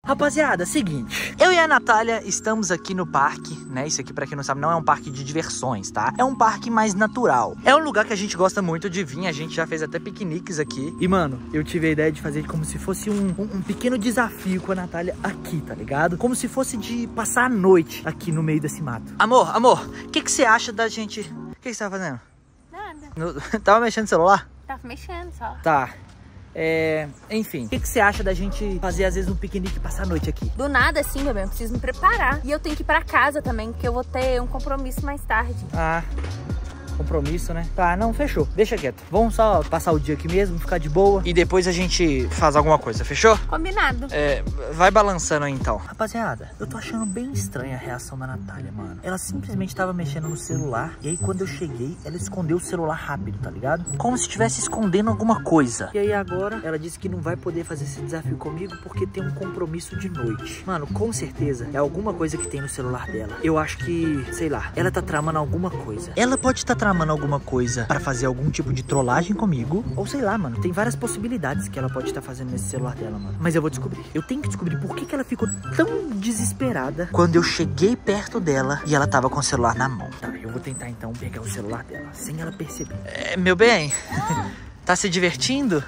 Rapaziada, seguinte, eu e a Natália estamos aqui no parque, né? Isso aqui, pra quem não sabe, não é um parque de diversões, tá? É um parque mais natural. É um lugar que a gente gosta muito de vir, a gente já fez até piqueniques aqui. E, mano, eu tive a ideia de fazer como se fosse um pequeno desafio com a Natália aqui, tá ligado? Como se fosse de passar a noite aqui no meio desse mato. Amor, o que você acha da gente... O que você tava fazendo? Nada. Tava mexendo no celular? Tava mexendo só. Tá. Enfim, o que você acha da gente fazer às vezes um piquenique e passar a noite aqui? Do nada assim, meu bem, eu preciso me preparar. E eu tenho que ir pra casa também, porque eu vou ter um compromisso mais tarde. Ah, compromisso, né? Tá, não, fechou. Deixa quieto. Vamos só passar o dia aqui mesmo, ficar de boa. E depois a gente faz alguma coisa, fechou? Combinado. Vai balançando aí então. Rapaziada, eu tô achando bem estranha a reação da Natália, mano. Ela simplesmente tava mexendo no celular. E aí quando eu cheguei, ela escondeu o celular rápido, tá ligado? Como se estivesse escondendo alguma coisa. E aí agora, ela disse que não vai poder fazer esse desafio comigo porque tem um compromisso de noite. Mano, com certeza é alguma coisa que tem no celular dela. Eu acho que, sei lá, ela tá tramando alguma coisa. Ela pode estar tramando alguma coisa pra fazer algum tipo de trollagem comigo. Ou sei lá, mano, tem várias possibilidades que ela pode estar fazendo nesse celular dela, mano. Mas eu vou descobrir. Eu tenho que descobrir por que ela ficou tão desesperada quando eu cheguei perto dela e ela tava com o celular na mão. Tá, eu vou tentar então pegar o celular dela sem ela perceber. Meu bem, tá se divertindo?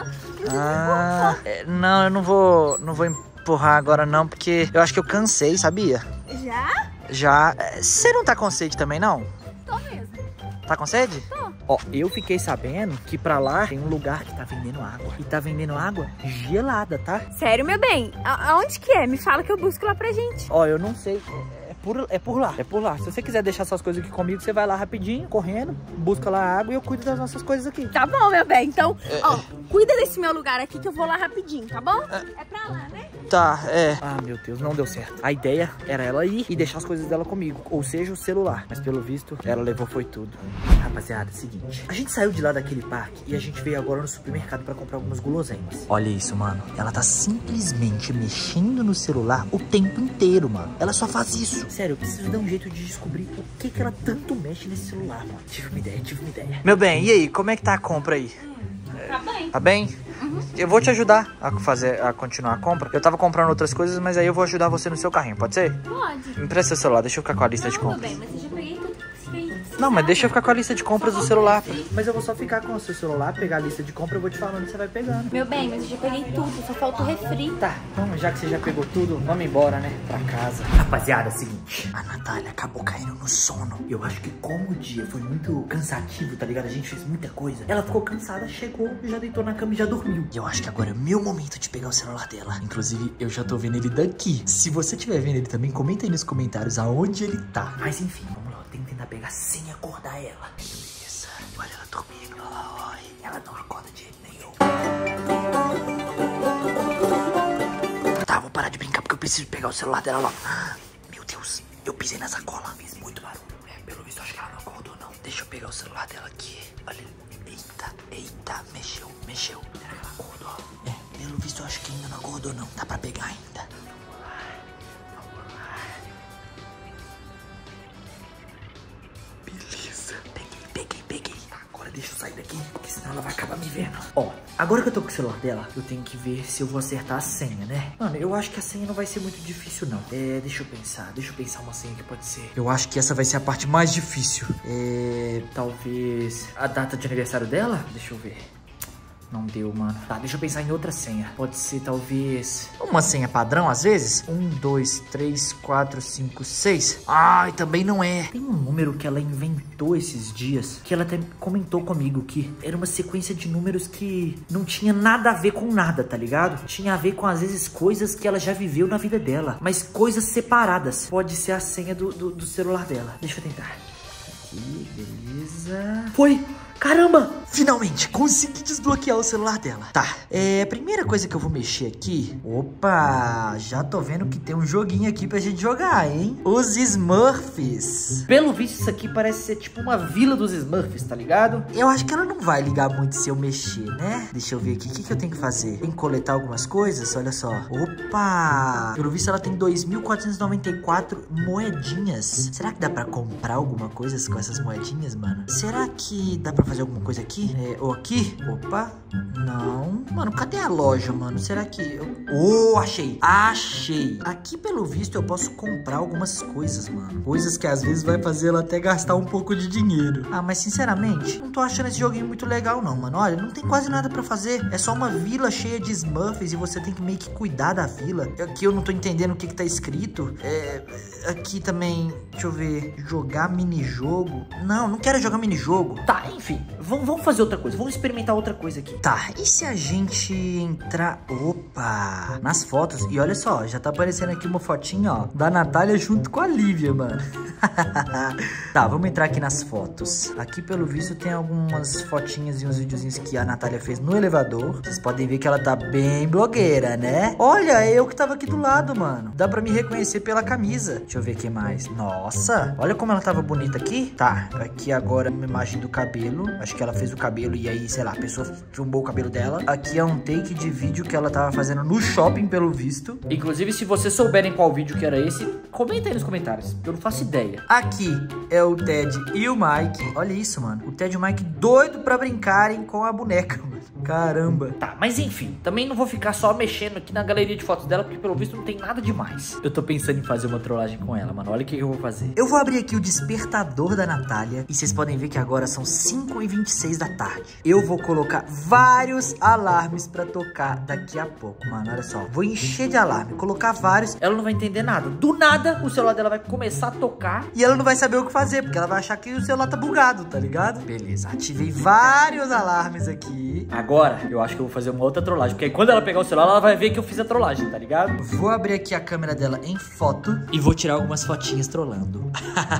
Não, eu não vou empurrar agora não, porque eu acho que eu cansei, sabia? Já? Você não tá com sede também, não? Tô mesmo. Tá com sede? Tô. Ó, eu fiquei sabendo que pra lá tem um lugar que tá vendendo água. E tá vendendo água gelada, tá? Sério, meu bem? Aonde que é? Me fala que eu busco lá pra gente. Ó, eu não sei. É por lá. Se você quiser deixar suas coisas aqui comigo, você vai lá rapidinho, correndo, busca lá a água e eu cuido das nossas coisas aqui. Tá bom, meu bem. Então, ó, cuida desse meu lugar aqui que eu vou lá rapidinho, tá bom? É pra lá, né? Tá, Ah, meu Deus, não deu certo. A ideia era ela ir e deixar as coisas dela comigo, ou seja, o celular. Mas pelo visto, ela levou foi tudo. Rapaziada, é o seguinte. A gente saiu de lá daquele parque e a gente veio agora no supermercado pra comprar algumas guloseimas. Olha isso, mano. Ela tá simplesmente mexendo no celular o tempo inteiro, mano. Ela só faz isso. Sério, eu preciso dar um jeito de descobrir o que ela tanto mexe nesse celular, mano. Tive uma ideia. Meu bem, e aí? Como é que tá a compra aí? Tá bem. Tá bem? Eu vou te ajudar a continuar a compra. Eu tava comprando outras coisas, mas aí eu vou ajudar você no seu carrinho, pode ser? Pode. Me empresta seu celular, deixa eu ficar com a lista de compras. Meu bem, mas eu já peguei tudo que você Não, mas deixa eu ficar com a lista de compras do celular. Mas eu vou só ficar com o seu celular, pegar a lista de compra, eu vou te falando e você vai pegando. Meu bem, mas eu já peguei tudo, só falta o refri. Tá, então já que você já pegou tudo, vamos embora, né? Pra casa. Rapaziada, é o seguinte. A Natália acabou caindo no sono. Eu acho que como o dia foi muito cansativo, tá ligado? A gente fez muita coisa. Ela ficou cansada, chegou, já deitou na cama e já dormiu. E eu acho que agora é meu momento de pegar o celular dela. Inclusive, eu já tô vendo ele daqui. Se você estiver vendo ele também, comenta aí nos comentários aonde ele tá. Mas enfim, vamos lá. Eu tenho que tentar pegar sem acordar ela. Beleza. Olha ela dormindo. Ela não acorda de jeito nenhum. Tá, vou parar de brincar porque eu preciso pegar o celular dela logo. Meu Deus, eu pisei na sacola. Fiz muito barulho. Pelo visto, acho que ela não acordou, não. Deixa eu pegar o celular dela aqui. Olha. Eita, mexeu. Será que ela acordou? Pelo visto, eu acho que ainda não acordou, não. Dá pra pegar ainda. Beleza. Peguei. Agora deixa eu sair daqui, porque senão ela vai acabar me vendo. Ó, agora que eu tô com o celular dela, eu tenho que ver se eu vou acertar a senha, né? Mano, eu acho que a senha não vai ser muito difícil, não. Deixa eu pensar uma senha que pode ser. Eu acho que essa vai ser a parte mais difícil. Talvez a data de aniversário dela? Deixa eu ver. Não deu, mano. Tá, deixa eu pensar em outra senha. Pode ser, talvez... uma senha padrão, às vezes? 1, 2, 3, 4, 5, 6. Ai, também não é. Tem um número que ela inventou esses dias, que ela até comentou comigo, que era uma sequência de números que não tinha nada a ver com nada, tá ligado? Tinha a ver com, às vezes, coisas que ela já viveu na vida dela, mas coisas separadas. Pode ser a senha do celular dela. Deixa eu tentar. Aqui, beleza. Foi! Caramba! Finalmente, consegui desbloquear o celular dela. Tá, a primeira coisa que eu vou mexer aqui... Opa, já tô vendo que tem um joguinho aqui pra gente jogar, hein? Os Smurfs. Pelo visto, isso aqui parece ser tipo uma vila dos Smurfs, tá ligado? Eu acho que ela não vai ligar muito se eu mexer, né? Deixa eu ver aqui, o que eu tenho que fazer? Tem que coletar algumas coisas? Olha só. Opa! Pelo visto, ela tem 2.494 moedinhas. Será que dá pra comprar alguma coisa com essas moedinhas, mano? Será que dá pra fazer alguma coisa aqui? Ou aqui? Opa. Não. Mano, cadê a loja, mano? Será que... achei. Achei. Aqui, pelo visto, eu posso comprar algumas coisas, mano. Coisas que às vezes vai fazer ela até gastar um pouco de dinheiro. Ah, mas sinceramente, não tô achando esse joguinho muito legal, não, mano. Olha, não tem quase nada pra fazer. É só uma vila cheia de Smurfs e você tem que meio que cuidar da vila. Aqui eu não tô entendendo o que tá escrito. Aqui também, deixa eu ver, jogar minijogo. Não quero jogar minijogo. Tá, enfim, vamos fazer outra coisa. Vamos experimentar outra coisa aqui. Tá, e se a gente entrar... Opa! Nas fotos. E olha só, já tá aparecendo aqui uma fotinha, ó, da Natália junto com a Lívia, mano. Tá, vamos entrar aqui nas fotos. Aqui, pelo visto, tem algumas fotinhas e uns videozinhos que a Natália fez no elevador. Vocês podem ver que ela tá bem blogueira, né? Olha, eu que tava aqui do lado, mano. Dá pra me reconhecer pela camisa. Deixa eu ver o que mais. Nossa, olha como ela tava bonita aqui. Tá, aqui agora uma imagem do cabelo. Acho que ela fez o cabelo e aí, sei lá, a pessoa filmou o cabelo dela. Aqui é um take de vídeo que ela tava fazendo no shopping, pelo visto. Inclusive, se vocês souberem qual vídeo que era esse, comenta aí nos comentários. Eu não faço ideia. Aqui é o Ted e o Mike. Olha isso, mano. O Ted e o Mike doido pra brincarem com a boneca, mano. Caramba. Tá, mas enfim, também não vou ficar só mexendo aqui na galeria de fotos dela, porque pelo visto não tem nada demais. Eu tô pensando em fazer uma trollagem com ela, mano. Olha o que eu vou fazer. Eu vou abrir aqui o despertador da Natália e vocês podem ver que agora são 5h26 da tarde. Eu vou colocar vários alarmes pra tocar daqui a pouco, mano. Olha só, vou encher de alarme, colocar vários. Ela não vai entender nada. Do nada, o celular dela vai começar a tocar e ela não vai saber o que fazer, porque ela vai achar que o celular tá bugado, tá ligado? Beleza, ativei vários alarmes aqui. Agora, eu acho que eu vou fazer uma outra trollagem, porque aí quando ela pegar o celular, ela vai ver que eu fiz a trollagem, tá ligado? Vou abrir aqui a câmera dela em foto e vou tirar algumas fotinhas trollando.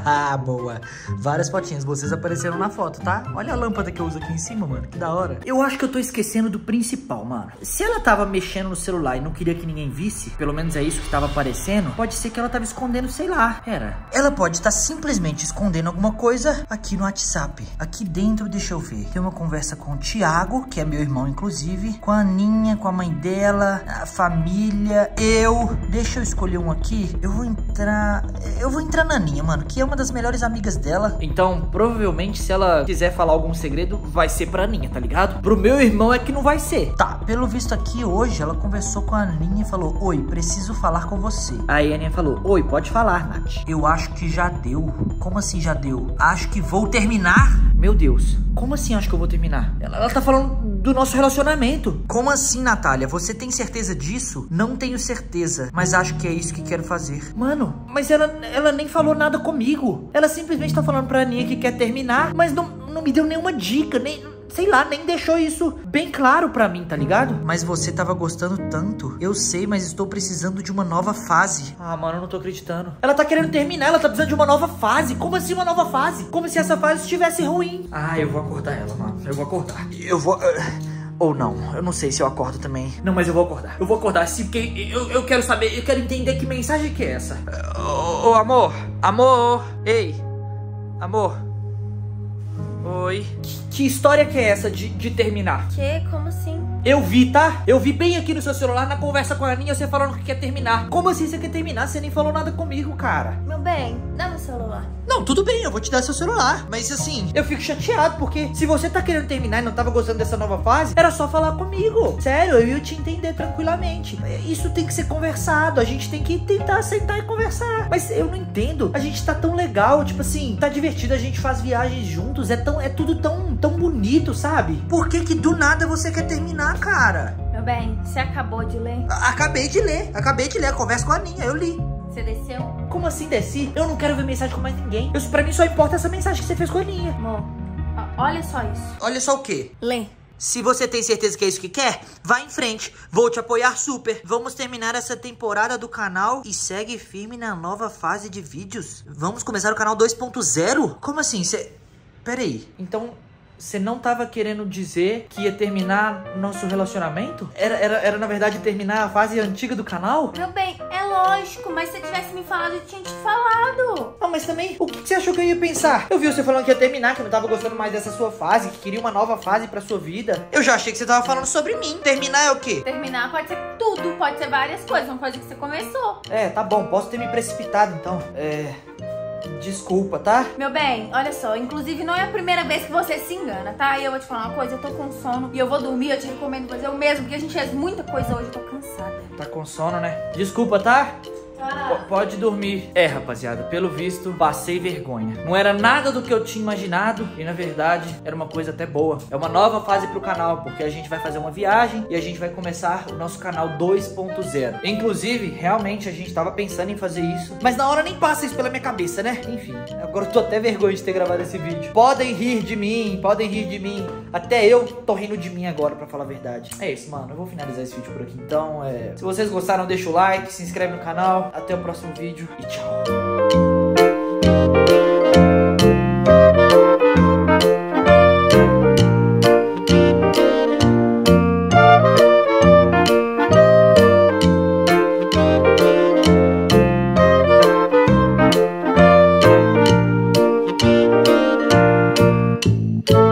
Boa. Várias fotinhas, vocês apareceram na foto, tá? Olha a lâmpada que eu uso aqui em cima, mano, que da hora. Eu acho que eu tô esquecendo do principal, mano. Se ela tava mexendo no celular e não queria que ninguém visse, pelo menos é isso que tava aparecendo, pode ser que ela tava escondendo, sei lá. Pera. Ela pode estar simplesmente escondendo alguma coisa aqui no WhatsApp. Aqui dentro, deixa eu ver. Tem uma conversa com o Thiago, que é meu irmão, inclusive, com a Aninha, com a mãe dela, a família, deixa eu escolher um aqui. Eu vou entrar na Aninha, mano, que é uma das melhores amigas dela. Então, provavelmente, se ela quiser falar algum segredo, vai ser pra Aninha, tá ligado? Pro meu irmão é que não vai ser. Tá, pelo visto aqui hoje, ela conversou com a Aninha e falou: oi, preciso falar com você. Aí a Aninha falou: oi, pode falar, Nath. Eu acho que já deu. Como assim já deu? Acho que vou terminar. Meu Deus, como assim acho que eu vou terminar? Ela tá falando do nosso relacionamento. Como assim, Natália? Você tem certeza disso? Não tenho certeza, mas acho que é isso que quero fazer. Mano, mas ela nem falou nada comigo. Ela simplesmente tá falando pra Aninha que quer terminar, mas não me deu nenhuma dica, nem... sei lá, nem deixou isso bem claro pra mim, tá ligado? Mas você tava gostando tanto. Eu sei, mas estou precisando de uma nova fase. Ah, mano, eu não tô acreditando. Ela tá querendo terminar, ela tá precisando de uma nova fase. Como assim uma nova fase? Como se essa fase estivesse ruim. Ah, eu vou acordar ela, mano. Eu vou acordar. Eu vou... Ou não, eu não sei se eu acordo também. Não, mas eu vou acordar. Eu vou acordar sim, porque eu quero saber, eu quero entender que mensagem que é essa. Ô, amor. Amor. Ei. Amor. Oi. Que história que é essa de terminar? Que? Como assim? Eu vi, tá? Eu vi bem aqui no seu celular, na conversa com a Aninha, você falando que quer terminar. Como assim você quer terminar? Você nem falou nada comigo, cara. Meu bem, dá meu celular. Não, tudo bem, eu vou te dar seu celular. Mas assim, eu fico chateado, porque se você tá querendo terminar e não tava gostando dessa nova fase, era só falar comigo. Sério, eu ia te entender tranquilamente. Isso tem que ser conversado, a gente tem que tentar sentar e conversar. Mas eu não entendo, a gente tá tão legal, tipo assim, tá divertido, a gente faz viagens juntos, é tudo tão bonito, sabe? Por que que do nada você quer terminar, cara? Meu bem, você acabou de ler? Acabei de ler a conversa com a Aninha, eu li. Você desceu? Como assim desci? Eu não quero ver mensagem com mais ninguém. Pra mim só importa essa mensagem que você fez com a Aninha. Amor, olha só isso. Olha só o quê? Lê. Se você tem certeza que é isso que quer, vá em frente. Vou te apoiar super. Vamos terminar essa temporada do canal e segue firme na nova fase de vídeos. Vamos começar o canal 2.0? Como assim? Pera aí. Então... você não tava querendo dizer que ia terminar nosso relacionamento? Era na verdade terminar a fase antiga do canal? Meu bem, é lógico, mas se você tivesse me falado, eu tinha te falado. Não, mas também, o que você achou que eu ia pensar? Eu vi você falando que ia terminar, que eu não tava gostando mais dessa sua fase, que queria uma nova fase pra sua vida. Eu já achei que você tava falando sobre mim. Terminar é o quê? Terminar pode ser tudo, pode ser várias coisas, não pode ser que você começou. Tá bom, posso ter me precipitado então. Desculpa, tá? Meu bem, olha só, inclusive não é a primeira vez que você se engana, tá? E eu vou te falar uma coisa, eu tô com sono e eu vou dormir, eu te recomendo fazer o mesmo, porque a gente fez muita coisa hoje, eu tô cansada. Tá com sono, né? Desculpa, tá? Pode dormir. É, rapaziada, pelo visto, passei vergonha. Não era nada do que eu tinha imaginado e, na verdade, era uma coisa até boa. É uma nova fase pro canal, porque a gente vai fazer uma viagem e a gente vai começar o nosso canal 2.0. Inclusive, realmente, a gente tava pensando em fazer isso, mas na hora nem passa isso pela minha cabeça, né? Enfim, agora eu tô até vergonha de ter gravado esse vídeo. Podem rir de mim, podem rir de mim. Até eu tô rindo de mim agora, pra falar a verdade. É isso, mano. Eu vou finalizar esse vídeo por aqui. Então, se vocês gostaram, deixa o like, se inscreve no canal. Até o próximo vídeo e tchau.